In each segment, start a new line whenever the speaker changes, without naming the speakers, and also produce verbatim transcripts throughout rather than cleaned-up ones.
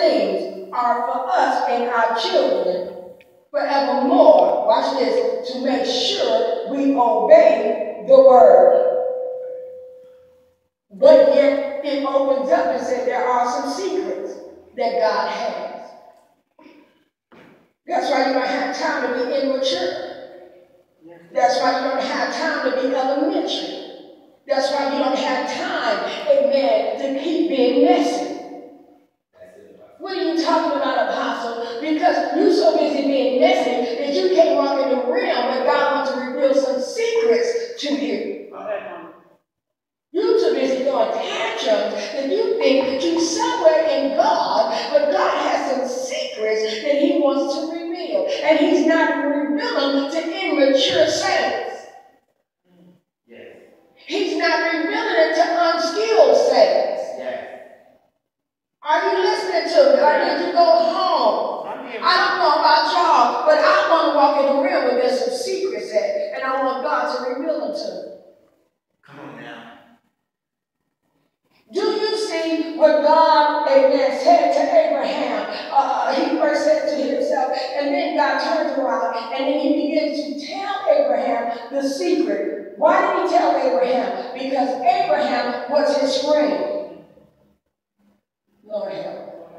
things are for us and our children forevermore. Watch this. To make sure we obey the word. But yet it opens up and says there are some secrets that God has. That's why you don't have time to be immature. That's why you don't have time to be elementary. That's why you don't have time, amen, to keep being messy. What are you talking about, Apostle? Because you're so busy being messy that you can't walk in the realm where God wants to reveal some secrets to you. You're too busy throwing tantrums that you think that you're somewhere in God, but God has some secrets that He wants to reveal. And He's not revealing to immature saints. Yes. He's not revealing it to unskilled saints. Yes. Are you listening to me? Or did you go home? I don't know about y'all, but I want to walk in the realm where there's some secrets at, and I want God to reveal them to me. Come on now. Do you see what God, amen, said to Abraham? Uh, he first said to himself, and then God turns around, and then He begins to tell Abraham the secret. Why did He tell Abraham? Because Abraham was his friend. Lord help.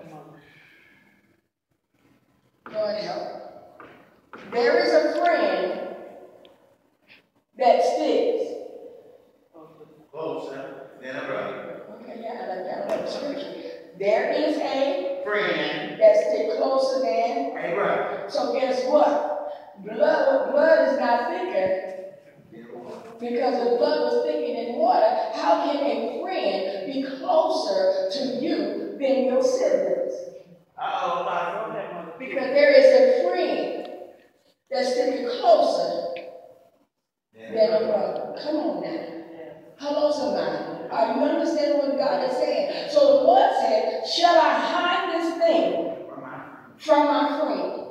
Lord help. There is a friend that sticks. Close, huh? Then I'm right. Okay, yeah, I like that scripture. There is a friend that sticks closer than a brother. So guess what? Blood, blood is not thicker. Because if blood was thicker than water, how can a friend be closer to you than your siblings? Uh-oh, I know that mother. Because there is a friend that's sticking closer yeah. than a brother. Come on now. Hello, somebody. Are you understanding what God is saying? So the Lord said, shall I hide this thing from my friend?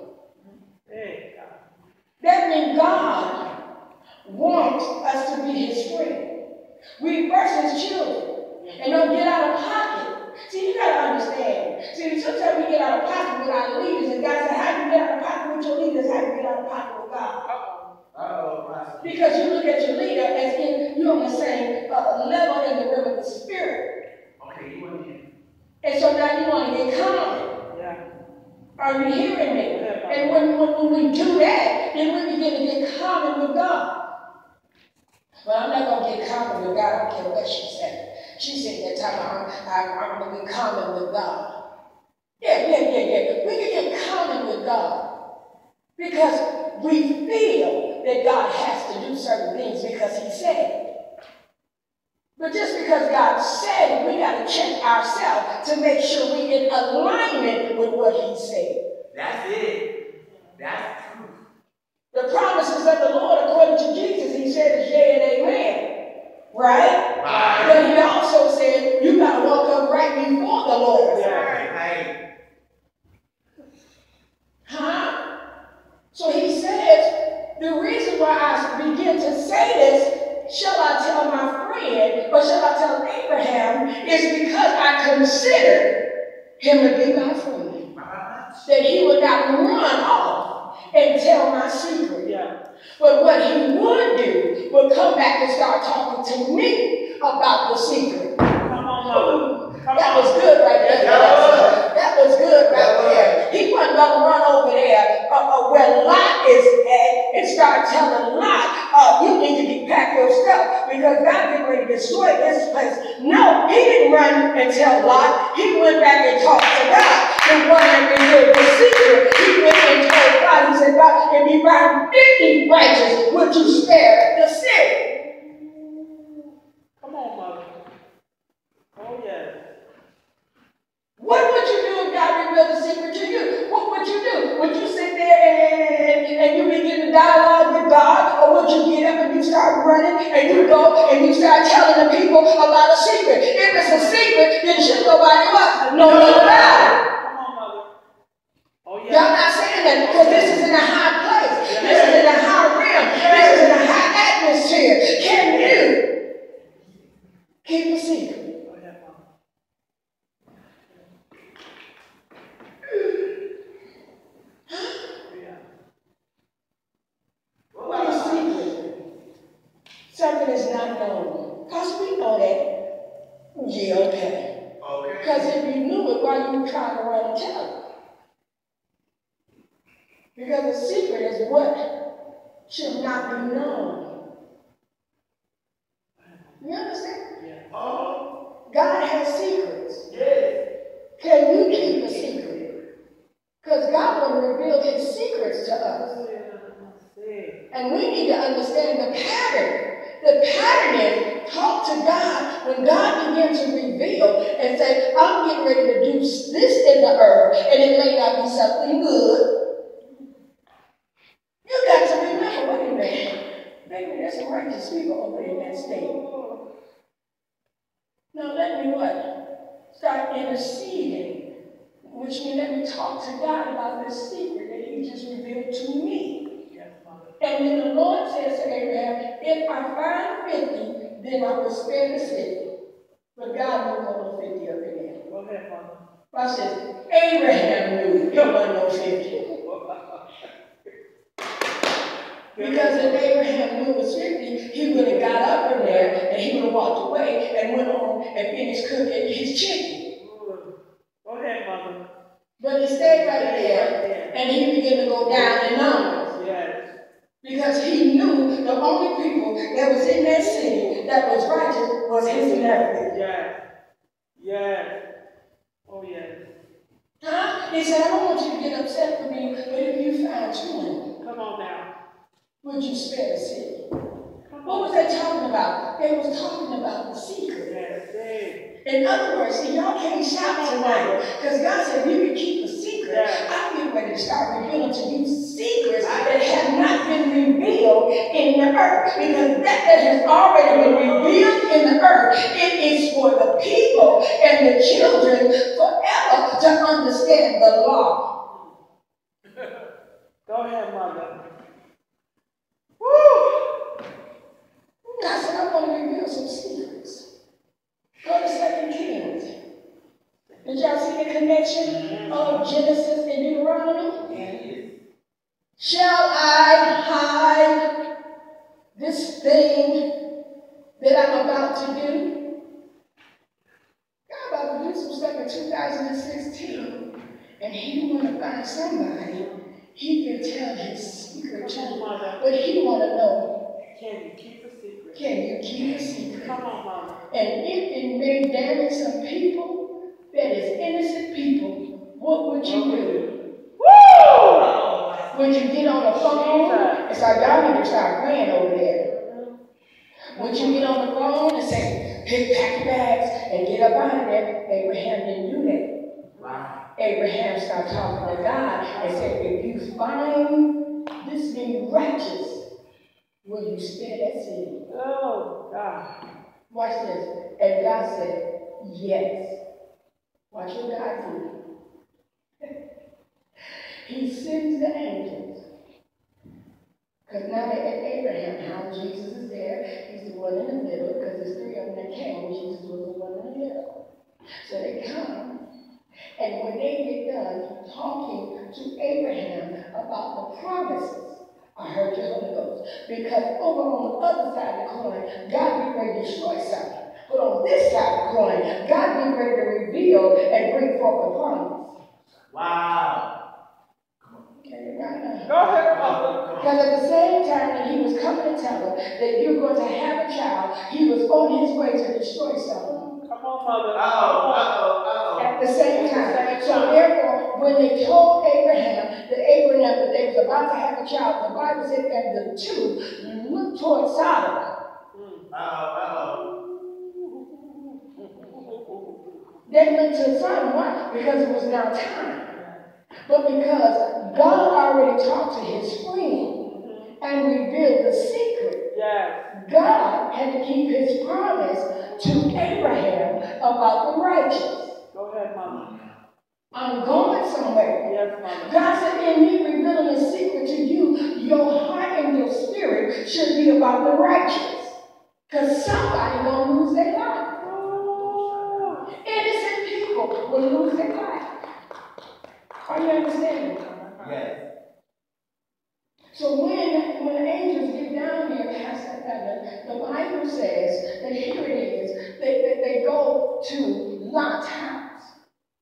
That means God wants us to be His friend. We first His children. And don't get out of pocket. See, you got to understand. See, sometimes we get out of pocket with our leaders, and God said, how do you get out of pocket with your leaders? How do you get out of pocket with God? Uh-oh, because you look at your leader as if you're on the same uh, level in the realm of the spirit. Okay, you want to. And so now you want to get common. Yeah. Are you hearing me? Yeah. And when, when, when we do that, then we begin to get common with God. Well, I'm not going to get common with God. I don't care what she said. She said that time I'm, I'm, I'm going to get common with God. Yeah, yeah, yeah, yeah. We can get common with God because we feel that God has to do certain things because He said it. But just because God said it, we got to check ourselves to make sure we're in alignment with what He said. That's it. That's true. The promises of the Lord, according to Jesus, He said is yea and amen. Right? Right. But He also said you got to walk up right before the Lord. Yeah. Right. Huh? So He says, the reason why I begin to say this, shall I tell my friend, or shall I tell Abraham, is because I consider him to be my friend. That he would not run off and tell my secret. Yeah. But what he would do would come back and start talking to me about the secret. Come on, Mother. Come that on. Was good right there. Yeah. That was good right there. He wasn't going to run over there uh, uh, where Lot is at and start telling Lot, uh, you need to get pack your stuff because God's getting ready to destroy this place. No, he didn't run and tell Lot. He went back and talked to God. The one that revealed the secret. He went and told God, he said, God, if you find fifty righteous, would you spare the city? Come on, Mother. Oh, yeah. What would you do if God revealed the secret to you? What would you do? Would you sit there and, and, and you begin to dialogue with God? Or would you get up and you start running and you go and you start telling the people about a secret? If it's a secret, then should nobody else know nothing about it. Come on, Mother. Oh, yeah. Y'all not saying that because this is in a high place. Yeah. This is in a high realm. Yeah. This is in a high atmosphere. Can you keep a secret? you knew it while you were trying to run and tell it. Because a secret is what should not be known. You understand?
Yeah. Uh-huh.
God has secrets.
Yes.
Can you keep a secret? Because God will reveal his secrets to us. And we need to understand the pattern. The pattern is talk to God when God begins to reveal and say, I'm getting ready to do this in the earth, and it may not be something good. You got to remember, wait a minute, maybe there's some righteous people over in that state. Now let me what? Start interceding, which means let me talk to God about this secret that he just revealed to me. And then the Lord says to Abraham, if I find fifty, then I will spare the city. But God won't go no fifty up in there.
Go ahead, Father.
Watch this. Abraham knew there wasn't no fifty. Because if Abraham knew it was fifty, he would have got up in there and he would have walked away and went on and finished cooking his chicken.
Go ahead, Mother.
But he stayed right there and he began to go down in numbers.
Yes.
Because he knew the only people that was in that city that was righteous was his nephew.
Yes. Yes. Oh, yes.
Huh? He said, I don't want you to get upset with me, but if you found twenty,
come on now.
Would you spare the city? What was they talking about? They was talking about the secret.
Yes.
In other words, see, y'all can't shout tonight. Because God said, you can keep a secret.
Yes.
I'm getting ready to start revealing to you secrets that have not been revealed in the earth. Because that that has already been revealed in the earth, it is for the people and the children forever to understand the law.
Go ahead, Mother.
Woo! I said, I want to reveal some secrets. Go to Second Kings. Did y'all see the connection of Genesis and Deuteronomy?
Yes.
Shall I hide this thing that I'm about to do? God about to do some stuff in two thousand sixteen, and he want to find somebody he can tell his secret to, but he want to know,
can you keep a secret?
Can you keep a secret?
Come on, Mama.
And if it may damage some people, that is innocent people, what would you do? Woo! Would you get on the phone? It's like, y'all need to start praying over there. Would you get on the phone and say, pick, pack your bags and get up out of there? Abraham didn't do that. Wow. Abraham started talking to God and said, if you find this being righteous, will you spare that city?
Oh, God.
Watch this. And God said, yes. Watch what God do. He sends the angels. Because now they're at Abraham house. Jesus is there. He's the one in the middle. Because there's three of them that came. Jesus was the one in the middle. So they come. And when they get done talking to Abraham about the promises, I heard your Holy Ghost. Because over on the other side of the coin, God be ready to destroy something. But on this side of the coin, God be ready to reveal and bring forth a promise.
Wow.
Okay, right now.
Go ahead, Mother.
Because at the same time that he was coming to tell her that you're going to have a child, he was on his way to destroy something.
Come on, Mother.
Uh-oh, uh-oh, uh-oh.
At the same time. So therefore, when they told Abraham that Abraham that they was about to have a child, the Bible said that the two looked toward Sodom.
Uh-oh, uh-oh.
They went to Sodom. Why? Because it was now time. But because God already talked to his friend and revealed the secret,
yes.
God had to keep his promise to Abraham about the righteous.
Go ahead, Mama.
I'm going somewhere.
Yes, Mama.
God said, in me revealing a secret to you, your heart and your spirit should be about the righteous. Because somebody gonna lose their life. Oh. Innocent people will lose their life. Are you understanding?
Yes.
So when, when the angels get down here, Pastor Evan, the Bible says that here it is, they, they, they go to Lot's house.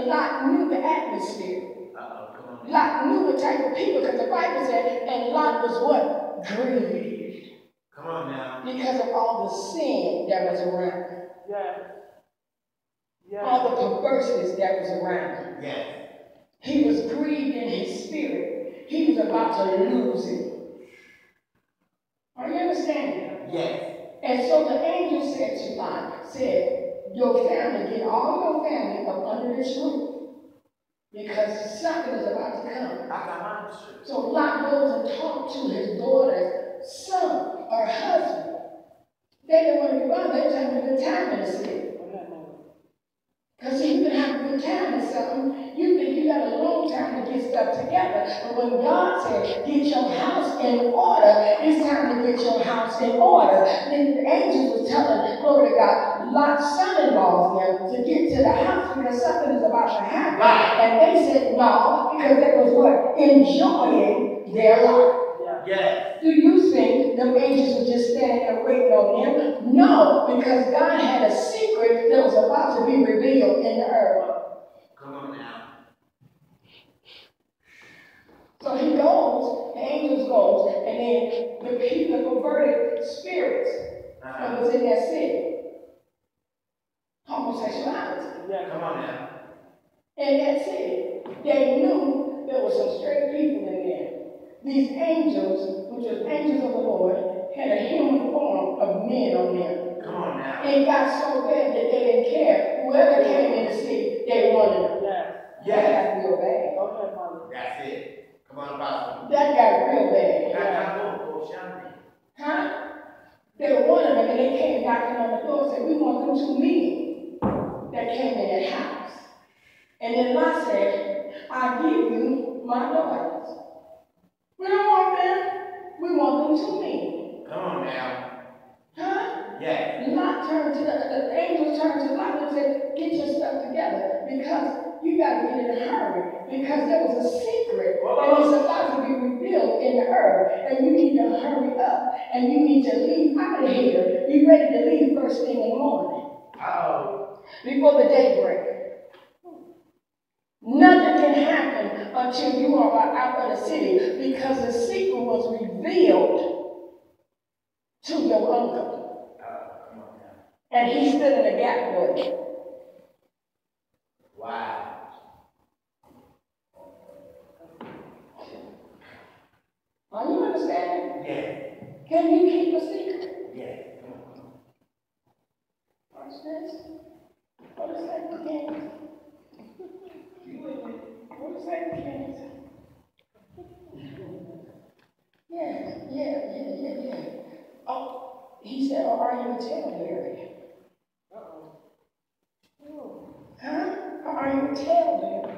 And Lot knew the atmosphere.
Uh-oh, come on.
Lot knew the type of people, because the Bible said, and Lot was what? Grieved.
Come on now.
Because of all the sin that was around.
Yes. Yes.
All the perverseness that was around.
Yes.
He was grieved in his spirit. He was about to lose it. Are you understanding?
Yes.
And so the angel said to Lot, said, your family, get all your family up under this roof. Because something is about to come.
I got mine too.
So Lot goes and talks to his daughter's son or husband. They didn't want to be bothered. They was having a good time in the city. Because if you can have a good time in something, you think you got a long time to get stuff together. But when God said, get your house in order, it's time to get your house in order. Then the angels was telling, glory to God, Lot's son-in-laws them to get to the house because something is about to happen.
Right.
And they said no, because they was what? Enjoying their life.
Yes.
Do you think the angels were just standing there waiting on him? No, because God had a secret that was about to be revealed in the earth.
Come on now.
So he goes, the angels goes, and then the people, the perverted spirits
Uh-huh.
that was in that city. Homosexuality.
Yeah.
Come on now.
In that city, they knew there were some straight people in there. These angels, which was angels of the Lord, had a human form of men on them.
Come on now.
It got so bad that they didn't care. Whoever came in the city, they wanted them.
Yes.
That got real bad.
Go ahead, Mother.
That's it. Come on, Apostle.
That got real bad.
Now, now, go, go, Shanti.
Huh? They wanted them, and they came knocking on the door and said, we want them two men that came in that house. And then Lot said, I'll give you my daughters. We don't want them. We want them two men.
Come on now.
Huh?
Yes.
Lot turned to the, the angels turned to Lot and said, get your stuff together because you got to get in a hurry because there was a secret that was about to be revealed in the earth and you need to hurry up and you need to leave out of here. Be ready to leave first thing in the morning.
Oh.
Before the day break. Nothing can happen until you are out of the city because the secret was revealed to your uncle.
Uh, come on now.
And he stood in the gap for it.
Wow.
Are you understanding?
Yes.
Can you keep a secret?
Yes. Come on.
Watch this. What is that Kings? What is that Kings? Yeah, yeah, yeah, yeah, yeah. Oh, he said, oh, are you a talebearer?
Uh-oh.
Huh? Or are you a talebearer?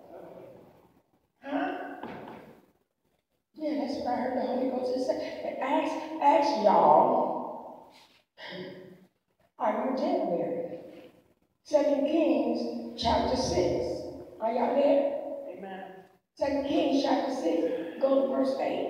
Huh? Yeah, that's what I heard the Holy Ghost say. Ask, ask y'all, are you a talebearer? Second Kings chapter six. Are y'all there?
Amen.
Second Kings chapter six. Go to verse eight.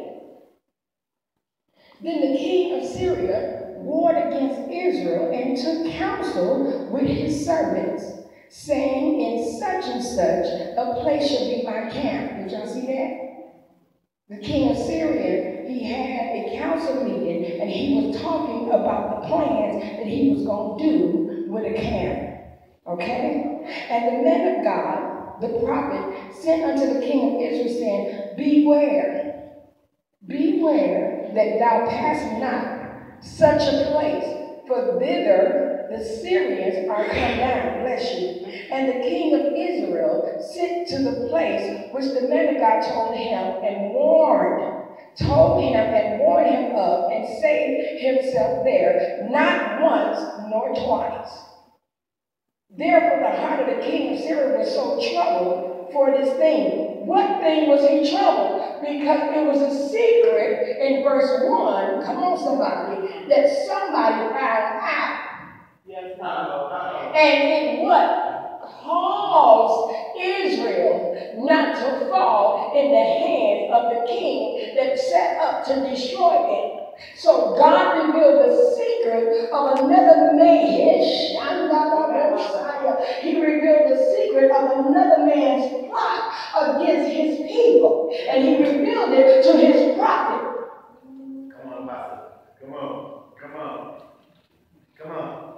Then the king of Syria warred against Israel and took counsel with his servants, saying, in such and such a place shall be my camp. Did y'all see that? The king of Syria, he had a council meeting and he was talking about the plans that he was going to do with a camp. Okay? And the man of God, the prophet, sent unto the king of Israel, saying, beware, beware that thou pass not such a place, for thither the Syrians are come down. Bless you. And the king of Israel sent to the place which the man of God told him and warned, told him and warned him of, and saved himself there, not once nor twice. Therefore the heart of the king of Syria was so troubled for this thing. What thing was he troubled? Because it was a secret in verse one, come on somebody, that somebody found out.
Yes,
Uh-oh. Uh-oh.
And it what? Caused Israel not to fall in the hands of the king that set up to destroy it. So God revealed the secret of another man. He revealed the secret of another man's plot against his people. And he revealed it to his prophet.
Come on, Pastor. Come on. Come on. Come on.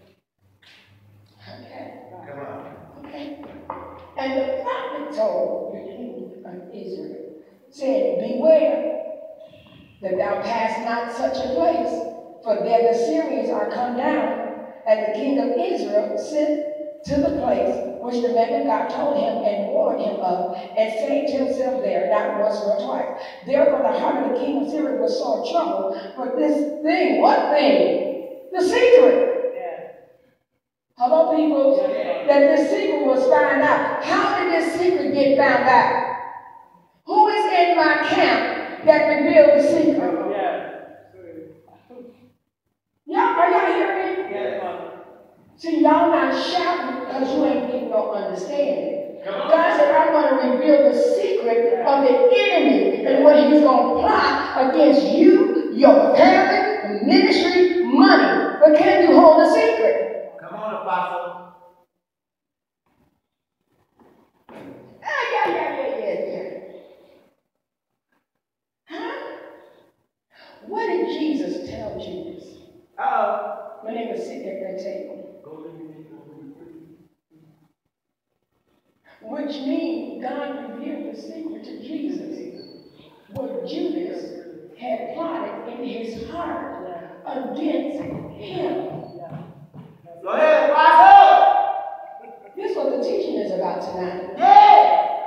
Okay.
Come on.
Okay. And the prophet told the king of Israel, said, beware that thou pass not such a place, for there the Syrians are come down. And the king of Israel sent to the place which the man of God told him and warned him of, and saved himself there, not once nor twice. Therefore the heart of the king of Syria was sore troubled for this thing. What thing? The secret.
Yeah.
Hello, people?
Yeah.
That this secret was found out. How did this secret get found out? Who is in my camp that revealed the secret?
Yeah.
Y'all, are y'all hearing me?
Yes, Mother.
See, y'all not shouting because you ain't getting no understanding.
Come on.
God said, I'm going to reveal the secret of the enemy and what he's going to plot against you, your family, ministry, money. But can you hold a secret?
Come on, Apostle.
Ah, yeah, yeah, yeah, yeah, yeah. Huh? What did Jesus tell Judas
Uh-oh.
when they were sitting at their table? Which means God revealed the secret to Jesus. What Judas had plotted in his heart against him.
Go ahead, Apostle.
This is what the teaching is about tonight.
Yeah.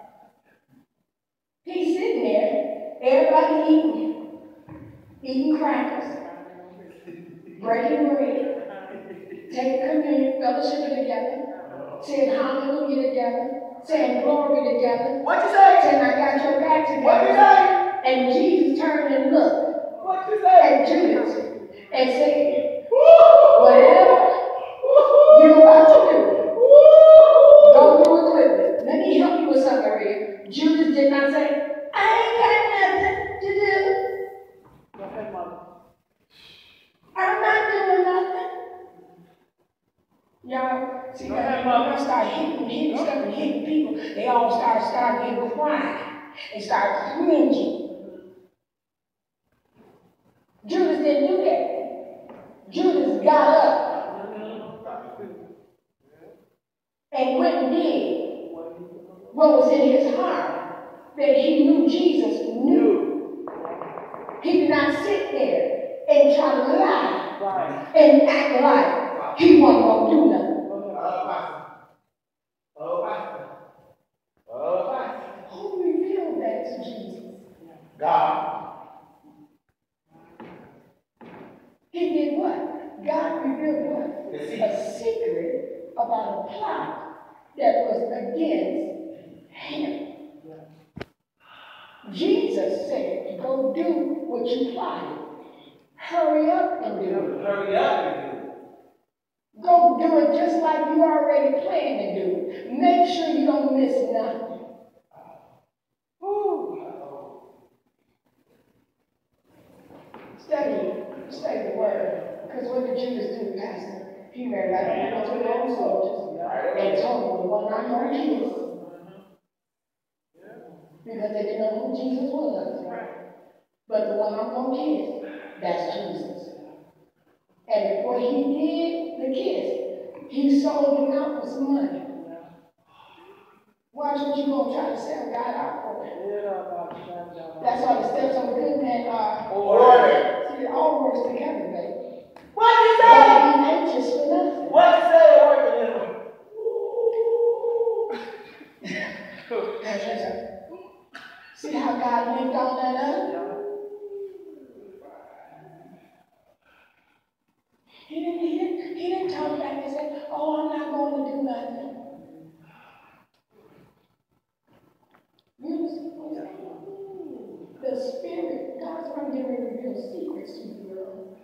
He's sitting there, everybody eating, eating crackers, breaking bread, taking communion, fellowship together, saying hallelujah together, saying glory together,
What you say?
saying I got your back
What you
together.
say?
And Jesus turned and looked
What you say?
at Judas and said,
Woo!
whatever you about to do, go do it quickly. Let me help you with something here. Judas did not say, I ain't got nothing to do.
Go ahead, Mother.
I'm not doing nothing. Y'all, see,
Go
when
ahead,
I start hitting, hitting stuff and hitting people, they all start, start getting quiet. They start cringing. Judas didn't do that. Judas got up and went and did what was in his heart, that he knew Jesus knew. He did not sit there and try to lie
Right.
and act like he wasn't going to do nothing.
Oh, Pastor. Oh, Pastor. Oh, Pastor.
Who revealed that to Jesus?
God.
He did what? God revealed what?
The secret.
A secret about a plot that was against him. Jesus said, go do what you plotted. Hurry up and do it.
Hurry up and do it.
Go do it just like you already planned to do it. Make sure you don't miss nothing. Ooh. Study, study the word. Because what did Judas do, Pastor? He ran right into the old soldiers and told them the one I know Jesus. Because they didn't know who Jesus was. But the one I'm going to kiss, that's Jesus. And before he did the kiss, he sold him out for some money. Watch what you're going to try to sell God out for. That's why the steps of a good man are
Order.
See, it all works together, baby.
What you
Don't
say?
be anxious for nothing.
What you say? Working
That's it. See how God linked all that up? He didn't, he didn't, he didn't talk back and say, oh, I'm not going to do nothing. You understand? The Spirit, God's going to reveal secrets to you, girl.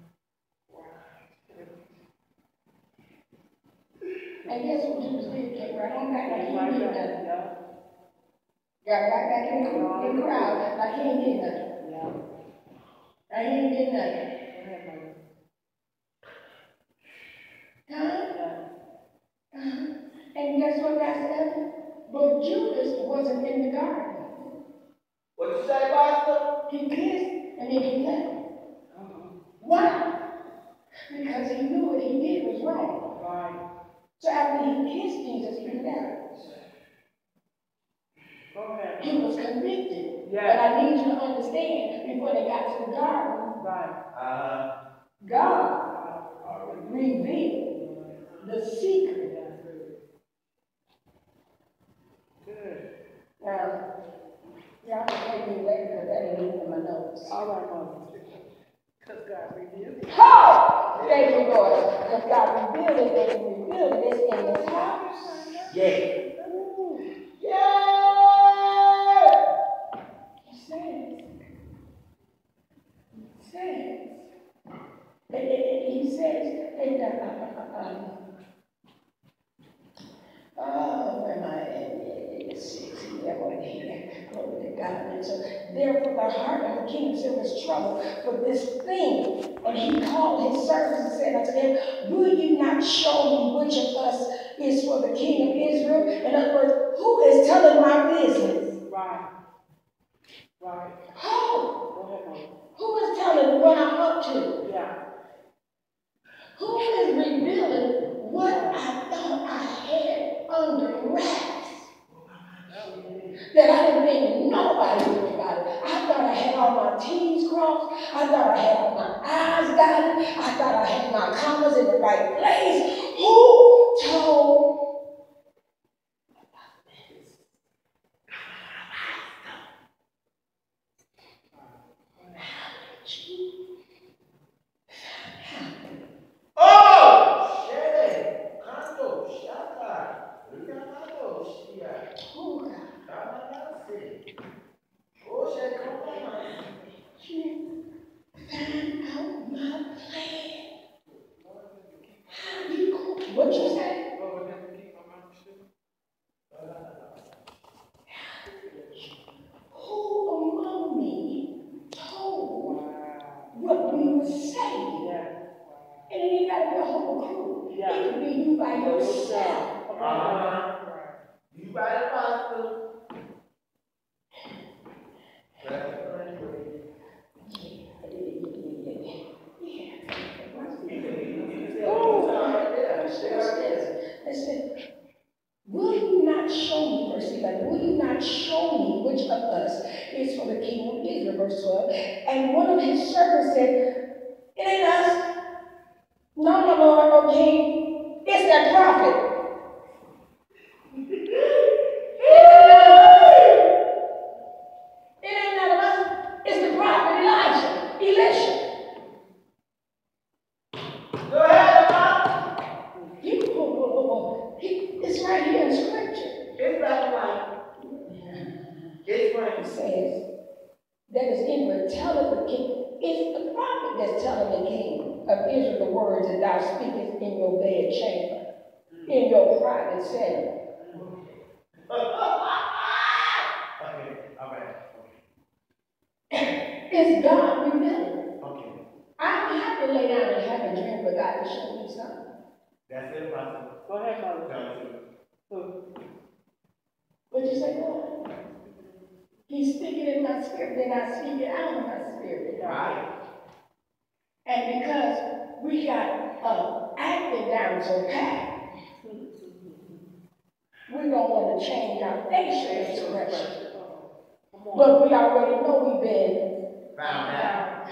And guess what Judas did? Came right on back like he didn't need nothing. Got right back in the, in the crowd like he ain't did nothing. Like he ain't did nothing. Huh? Uh-huh. And guess what, Pastor Evan? But Judas wasn't in the garden.
What you say, Pastor?
He kissed and then he left. Why? Because he knew what he did was wrong.
Right.
So after he kissed Jesus, he left.
Go ahead.
He was convicted.
Yeah.
But I need you to understand, before they got to the garden,
Right.
Uh-huh.
God revealed the secret.
Good.
Now, y'all can take me later because that ain't even in my notes.
All right, Mother. Because God revealed it.
Oh! Thank you, Lord. Because God revealed it, they revealed this in this house.
Yeah.
Yeah! He says, he says, and- and- and he says, and, uh, uh, uh, um, oh, where am I at? Six, eleven, here. Glory to God. And so, therefore, the heart of the king said was trouble for this thing. And he called his servants and said unto them, will you not show me which of us is for the king of Israel? In other words, who is telling my business?
Right. Right.
Who?
Go ahead, Mother.
Who is telling what I'm up to?
Yeah.
Who is revealing what I thought I had under wraps? That I didn't think nobody knew about it. I thought I had all my T's crossed. I thought I had all my I's dotted. I thought I had my commas in the right place. Who told about this?
Oh! Shit! Kando, shaka. Rikando, shia.
Oh, God.
Kamanasi. Oh, shit, come on.
You found out my plan. How you go? What you say?
Lord, never keep my mouth shut.
Who among me told
Wow.
what we were saying?
Yeah.
And it ain't got to be a whole crew.
Yeah.
It could be you by yourself.
Come on.
Uh-huh. You by the pastor.
Listen, will you not show me, verse eleven, will you not show me which of us is for the king of Israel, verse twelve? And one of his servants said, it ain't us. No, my Lord, O king, it's that prophet. It ain't none of us. It's the prophet Elijah, Elisha.
Go ahead, Pastor.
You, oh, oh, oh, oh. He, it's right here in scripture.
It's black and white. It's
It
green.
says that is Israel telleth the king. It's the prophet that's telling the king of Israel the words that thou speakest in your bed chamber, in your private setting.
Okay, all right.
It's God revealing.
Okay.
I don't have to lay down and have a dream for God to show me something.
That's it, Pastor.
Go ahead, Mother.
Down to
So,
What'd you say, Lord? He's speaking in my spirit, then I speak it out of my spirit.
right.
And because we got uh, acting down so pat, we don't want to change our facial expression.
come on.
But we already know we've been.
Found out.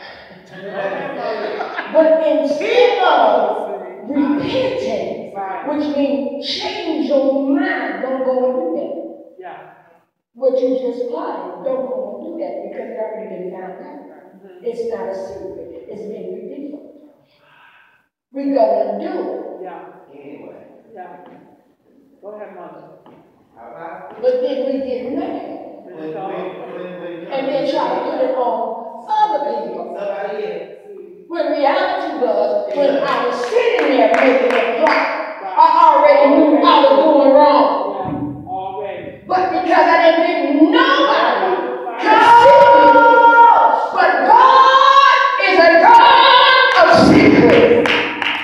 But instead of repenting,
Right.
which means change your mind, don't go and do that.
Yeah.
What you just applied, don't go and do that because it already been found out. It's not a secret. It's been revealed. We go and do it.
Yeah.
Anyway.
Yeah. Go ahead, Mother.
All right.
But then we get mad
When, when, when, when,
and then try to put it on other people.
somebody else.
When reality was, when I was sitting there making a plot, I already knew I was doing wrong.
Yeah. Already.
But because I didn't think nobody could see me. But God is a God of secrets.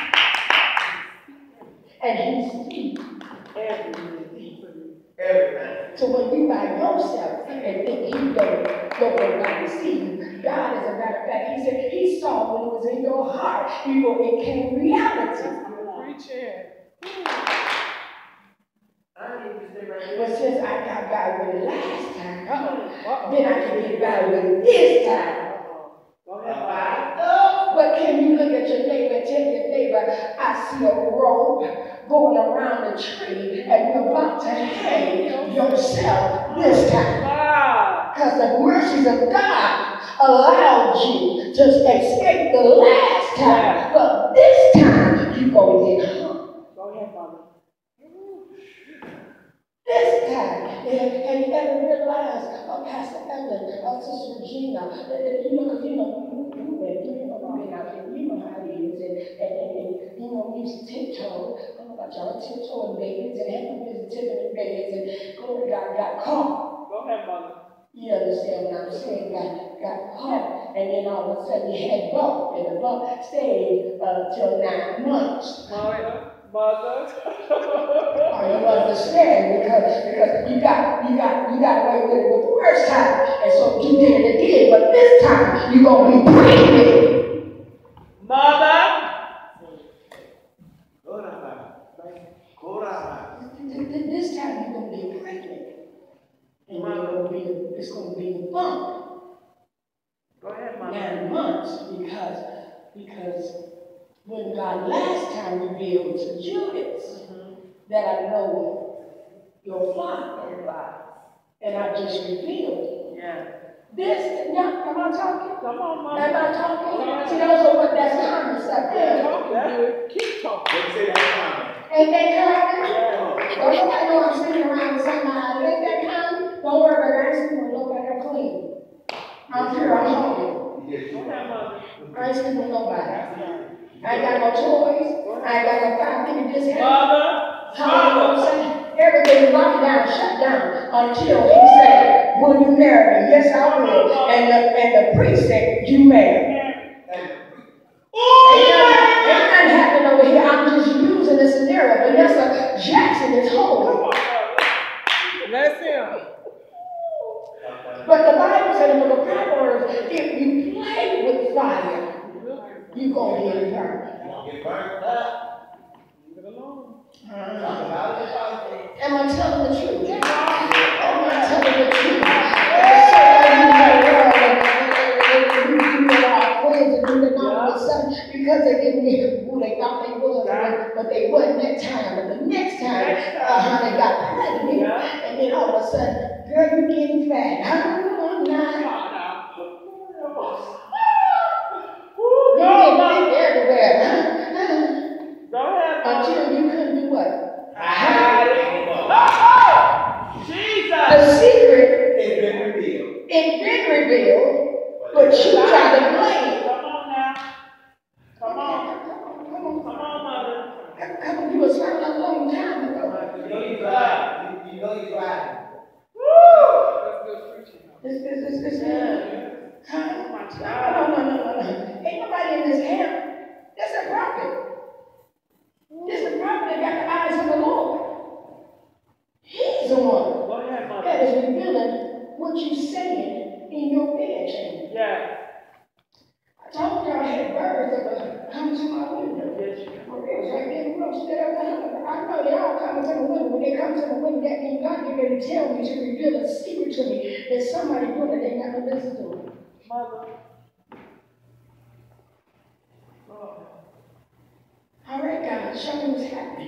And He sees
Everything.
Everything.
So when you by yourself and think you don't, don't nobody see you, God, as a matter of fact, he said he saw what was in your heart before it came reality.
Preach it.
But since I got by with it last time,
Uh-oh. Uh-oh.
then I can get by with it this time.
Go ahead,
But can you look at your neighbor and tell your neighbor, I see a rope going around the tree and you're about to hang yourself this time.
Wow.
Because the mercies of God allowed you to escape the last time. But this time, you're going to get hung.
Go ahead, Mother.
This time, and you ever realize, oh, Pastor Ellen, oh, Sister Regina, you know, because you know, you, you, you, you know, you've been out here, you know how it is, and, and, and, and you know, we used to tiptoe. I don't know about y'all, tiptoe in beds, and have to visit tipping in beds, and glory God got caught.
Go ahead, Mother.
You understand what I'm saying? Got, got caught, and then all of a sudden you had bump, and the bump stayed uh, till nine months.
Mother. Mother.
Oh, you understand because because you got you got you got away with it the first time, and so you did it again. But this time you gonna be pregnant.
Mother.
This time you're gonna be pregnant, and you're gonna be it's gonna be a bump.
Go ahead, Mother.
Nine months because because. When God last time revealed to Judas mm-hmm. that I know your flock, and I just revealed it.
Yeah.
This, now, am I talking?
Come on, Mama.
Am I talking? See, those are what that's common stuff.
Yeah, talk good. Keep talking.
Say that common.
Ain't that common?
Yeah.
Don't nobody know I'm sitting around with somebody. Ain't that common? Don't worry about it. I ain't sleeping with nobody. I'm clean. I'm pure. I'm holy.
Yes, you are.
I ain't sleeping with nobody. I ain't got no toys. I ain't got no five minute discount.
Mother,
How you know what I'm saying? Everything locked down, shut down until he said, will you marry me? Yes, I will. And the, and the priest said, you marry. Ain't nothing happening over here. I'm just using the scenario. Vanessa Jackson is holy.
Bless him.
But the Bible said in the book of Proverbs, if you play with fire, you're going to get burned.
Get burned up.
Leave it alone.
Uh, am I telling the truth? Am I telling the truth? So you know our friends and doing all of a sudden because they didn't get who they thought they was, but they wasn't that time. But the next time, uh, they got pregnant, and then all of a sudden, girl, you getting fat. I don't know, I'm not. You didn't think everywhere.
Go ahead.
Until you couldn't do what?
Hide it. Jesus.
The secret
It's been revealed.
it's been revealed, but you try to blame.
Come on now. Come on.
Come on,
Come on, Mother.
come on, you was found a long time ago.
You know you drive. You know you drive.
Woo! That's good preaching.
This, this, this, this,
Yeah.
huh?
Oh, my
No,
God.
no, no, no, no. Ain't nobody in this camp. That's a prophet. This is a prophet that got the eyes of the Lord. He's the one
Go ahead, Mother.
that is revealing what you're saying in your bed chamber.
Yeah.
I told y'all I had birds that would come to my window.
Yes, you can.
For real, it's right there in the room. Stood up and I know y'all coming to the window. When they come to the window, that means God get ready to tell me to reveal a secret to me that somebody doing that they never listen to.
Mother.
All right, God, show me what's happening.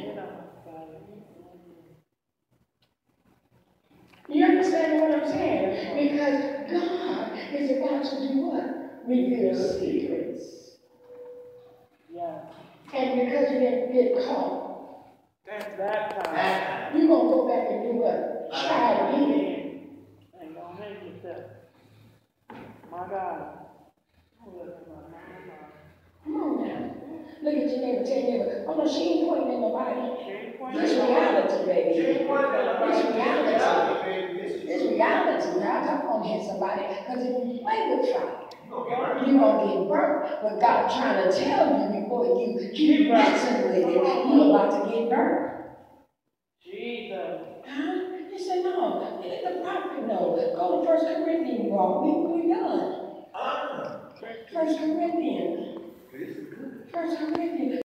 You understand what I'm saying? Because God is about to do what? Reveal secrets.
Yeah.
And because you didn't get caught,
That's that time.
you're going to go back and do what? Try it again.
Ain't gonna hang yourself. My God.
Come on now. Look at your neighbor, tell your neighbor, oh no, she ain't pointing at nobody.
She ain't pointing
It's
at
reality, baby.
She ain't pointing at nobody.
It's reality.
It's
It's reality. Now, I'm going to hit somebody, because if you play with fire,
okay.
you're going to get burnt. But God trying to tell you before you keep messing with it, you're about to get burnt.
Jesus.
Huh? This said, no, let the prophet know. Go to First Corinthians, bro. We, we done.
Ah.
First Corinthians.
This is good.
First Corinthians.